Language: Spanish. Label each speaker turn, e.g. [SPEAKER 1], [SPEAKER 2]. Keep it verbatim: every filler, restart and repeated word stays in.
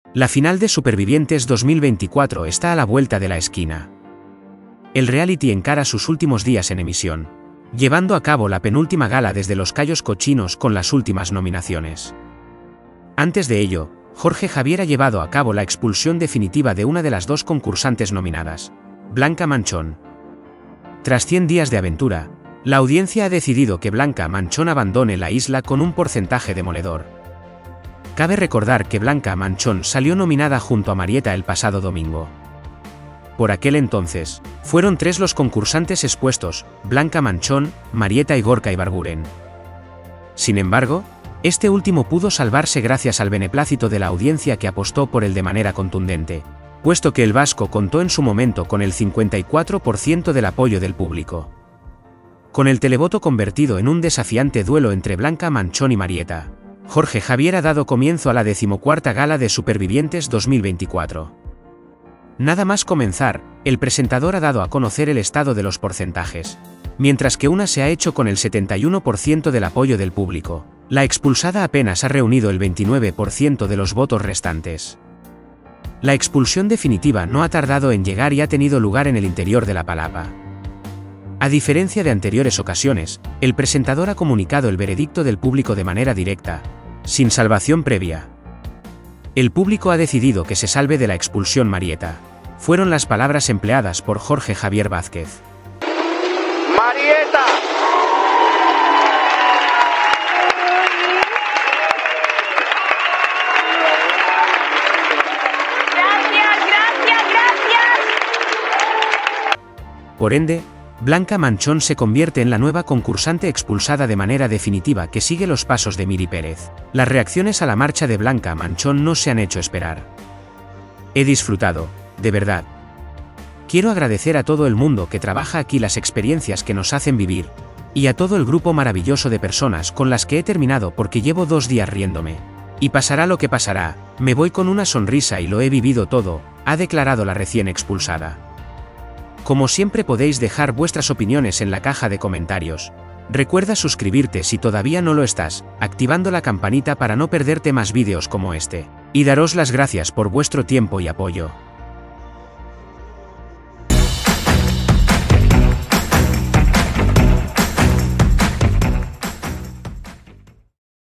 [SPEAKER 1] La final de Supervivientes dos mil veinticuatro está a la vuelta de la esquina. El reality encara sus últimos días en emisión, llevando a cabo la penúltima gala desde Los Cayos Cochinos con las últimas nominaciones. Antes de ello, Jorge Javier ha llevado a cabo la expulsión definitiva de una de las dos concursantes nominadas, Blanca Manchón. Tras cien días de aventura, la audiencia ha decidido que Blanca Manchón abandone la isla con un porcentaje demoledor. Cabe recordar que Blanca Manchón salió nominada junto a Marieta el pasado domingo. Por aquel entonces, fueron tres los concursantes expuestos: Blanca Manchón, Marieta y Gorka Ibarguren. Sin embargo, este último pudo salvarse gracias al beneplácito de la audiencia, que apostó por él de manera contundente, puesto que el vasco contó en su momento con el cincuenta y cuatro por ciento del apoyo del público. Con el televoto convertido en un desafiante duelo entre Blanca Manchón y Marieta, Jorge Javier ha dado comienzo a la decimocuarta gala de Supervivientes dos mil veinticuatro. Nada más comenzar, el presentador ha dado a conocer el estado de los porcentajes. Mientras que una se ha hecho con el setenta y uno por ciento del apoyo del público, la expulsada apenas ha reunido el veintinueve por ciento de los votos restantes. La expulsión definitiva no ha tardado en llegar y ha tenido lugar en el interior de la palapa. A diferencia de anteriores ocasiones, el presentador ha comunicado el veredicto del público de manera directa, sin salvación previa. El público ha decidido que se salve de la expulsión Marieta. Fueron las palabras empleadas por Jorge Javier Vázquez.
[SPEAKER 2] ¡Marieta!
[SPEAKER 3] Gracias, gracias, gracias.
[SPEAKER 1] Por ende, Blanca Manchón se convierte en la nueva concursante expulsada de manera definitiva, que sigue los pasos de Miri Pérez. Las reacciones a la marcha de Blanca Manchón no se han hecho esperar. He disfrutado, de verdad. Quiero agradecer a todo el mundo que trabaja aquí las experiencias que nos hacen vivir, y a todo el grupo maravilloso de personas con las que he terminado, porque llevo dos días riéndome. Y pasará lo que pasará, me voy con una sonrisa y lo he vivido todo, ha declarado la recién expulsada. Como siempre, podéis dejar vuestras opiniones en la caja de comentarios. Recuerda suscribirte si todavía no lo estás, activando la campanita para no perderte más vídeos como este. Y daros las gracias por vuestro tiempo y apoyo.